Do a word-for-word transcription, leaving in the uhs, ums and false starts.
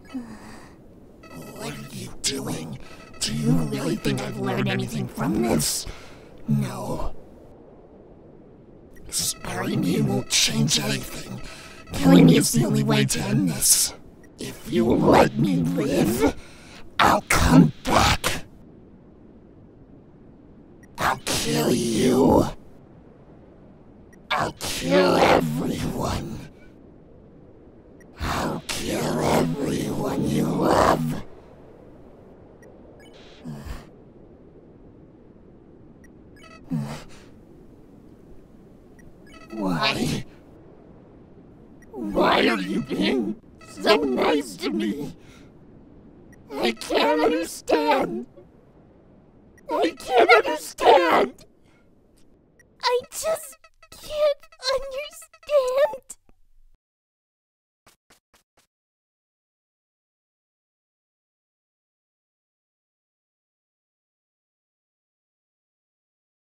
What are you doing? Do you really think I've learned anything from this? No. Sparing me won't change anything. Killing me is the only way to end this. If you let me live, I'll come back. I'll kill you. I'll kill everyone. I'll kill everyone you love. Why? Why are you being so nice to me? I can't understand. I can't understand. I just can't understand.